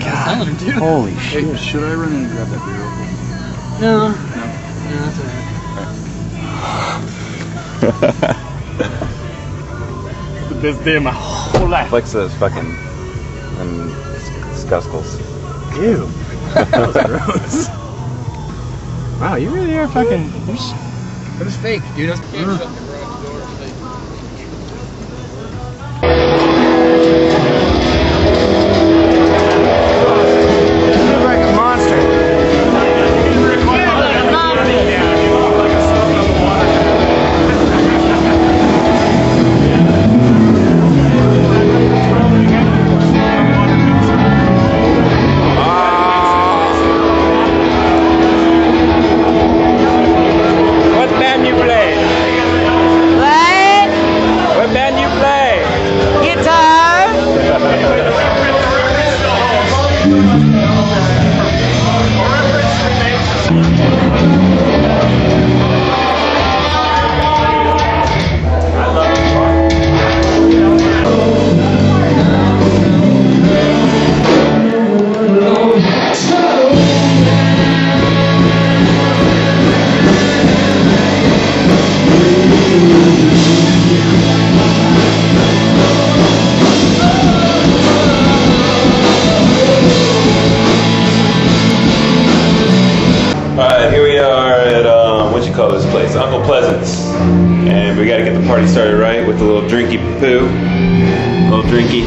telling him, dude. Holy shit. Hey, should I run in and grab that beer real quick? No. No? No, that's alright. The best day of my whole life. Flicks those fucking scuskles. Ew. That was gross. Wow, you really are fucking. That was fake, dude. That's fake. Shut the garage door. Like a monster. What band you play? What? What band you play? Guitar? Alright, here we are at, what you call this place? Uncle Pleasant's. And we gotta get the party started right with a little drinky poo. A little drinky.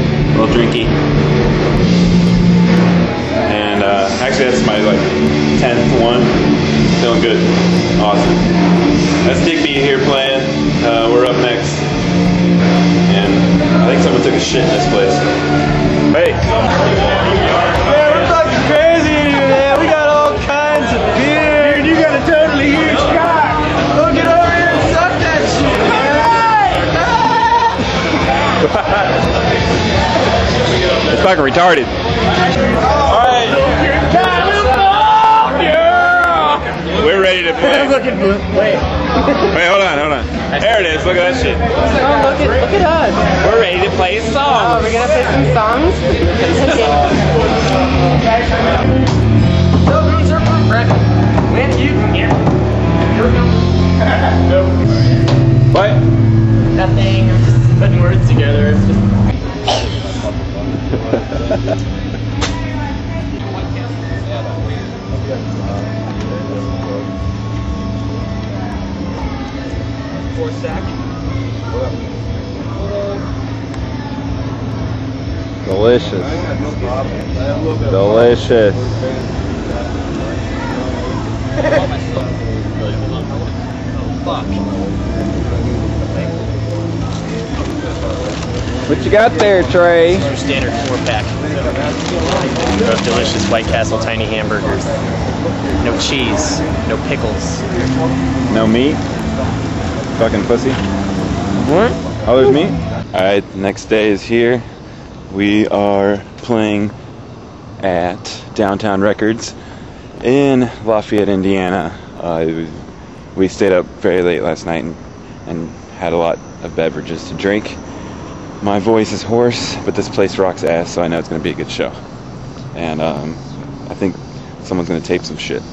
And, actually that's my, 10th one. Feeling good. Awesome. That's Digby here playing. We're up next. And I think someone took a shit in this place. Hey. Man, we're fucking crazy in here, man. We got all kinds of beer. Dude, you got a totally huge cock. Go get over here and suck that shit, man. It's fucking retarded. Alright. We're ready to play. Wait. Wait, hold on. There it is. Look at that shit. Oh, look at us. We're ready to play a Oh, song. we're gonna play some songs? What? Nothing. I'm just putting words together. It's just... Delicious. Delicious. What you got there, Trey? Our standard 4-pack of delicious White Castle tiny hamburgers. No cheese, no pickles. No meat? Fucking pussy. What? Oh, there's meat? Alright, next day is here. We are playing at Downtown Records in Lafayette, Indiana. We stayed up very late last night and had a lot of beverages to drink. My voice is hoarse, but this place rocks ass, so I know it's going to be a good show. And I think someone's going to tape some shit.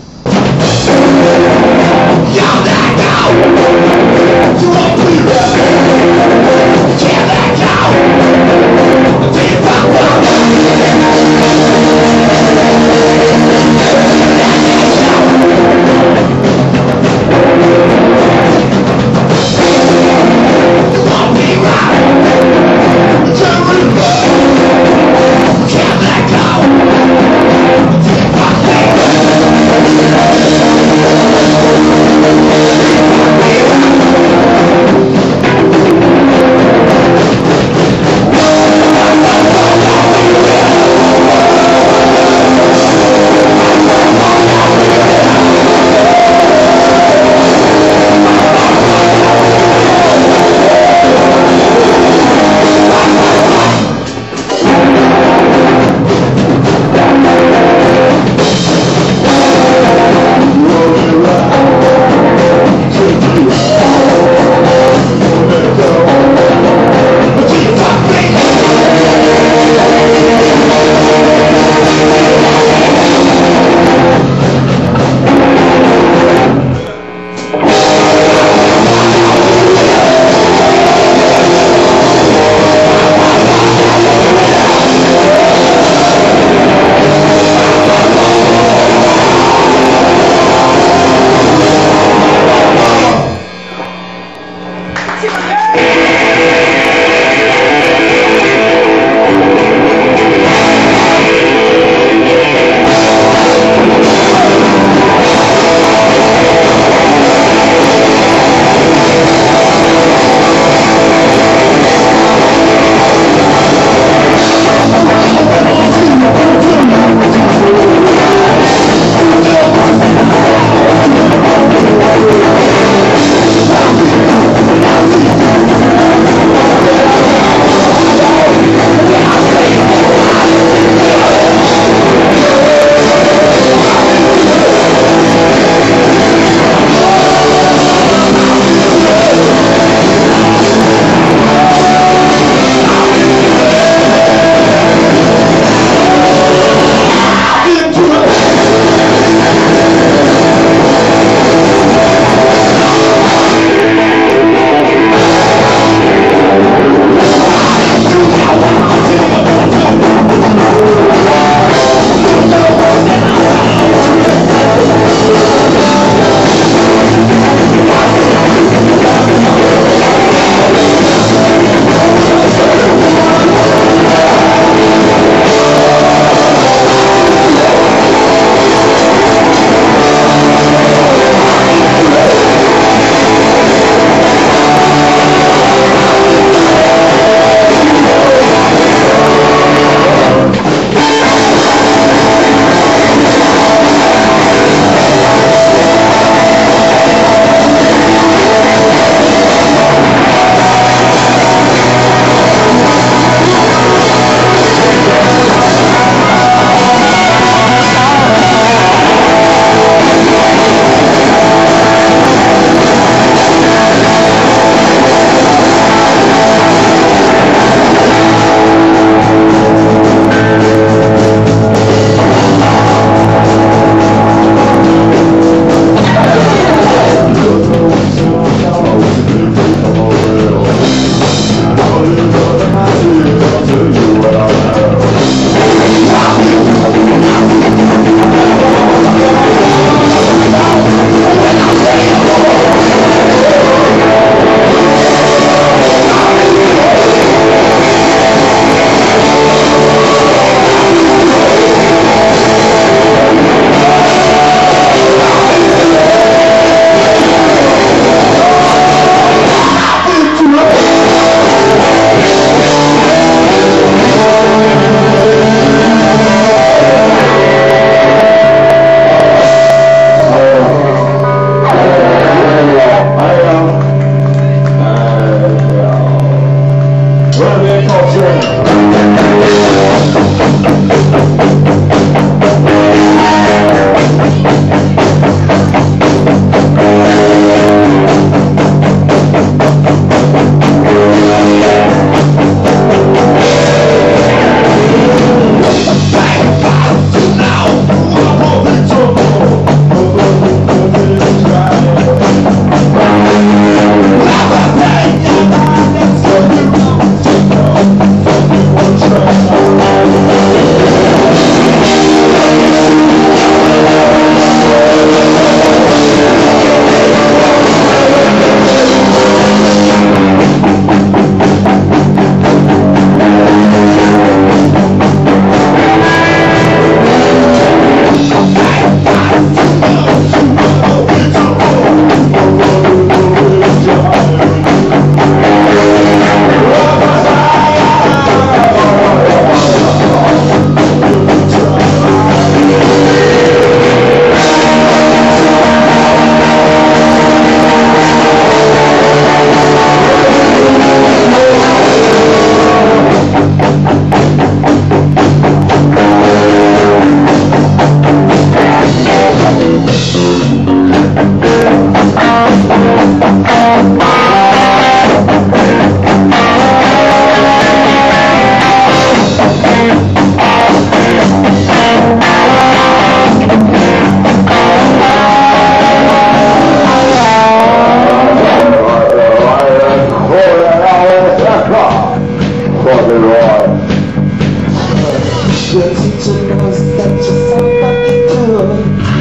Your teacher knows that you're so fucking good.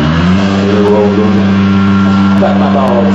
Back my balls.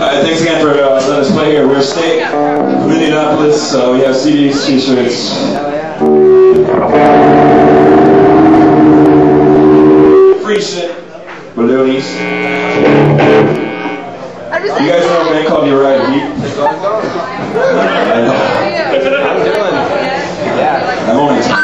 Alright, thanks again for letting us play here. We're State from Indianapolis. We have CDs, t-shirts. Free shit. Balloonies. You guys know a band called Uriah Heep? I'm only 25.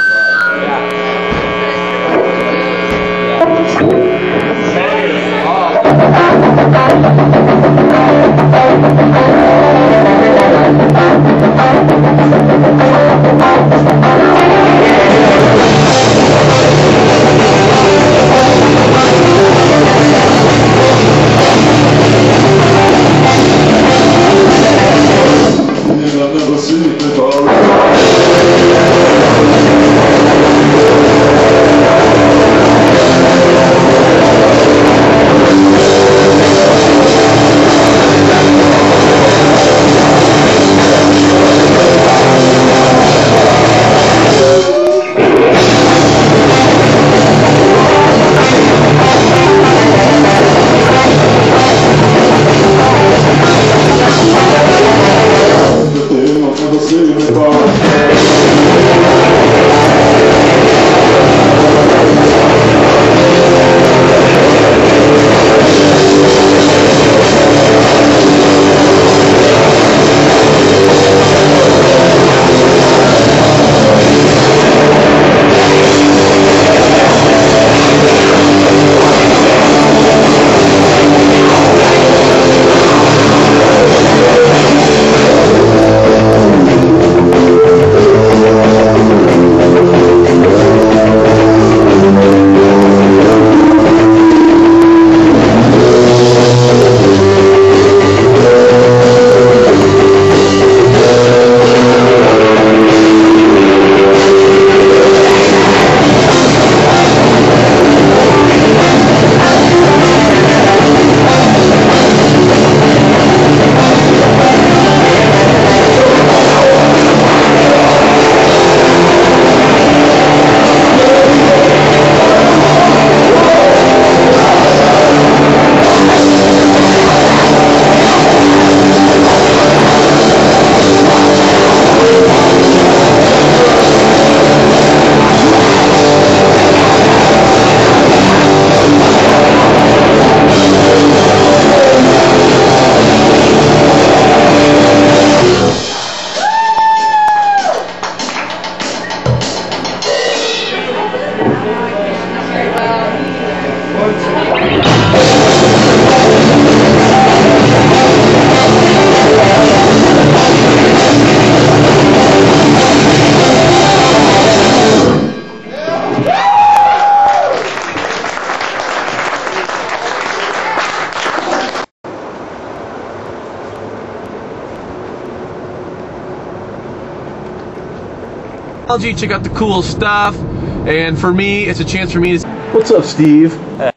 Check out the cool stuff, and for me, it's a chance for me to... What's up, Steve?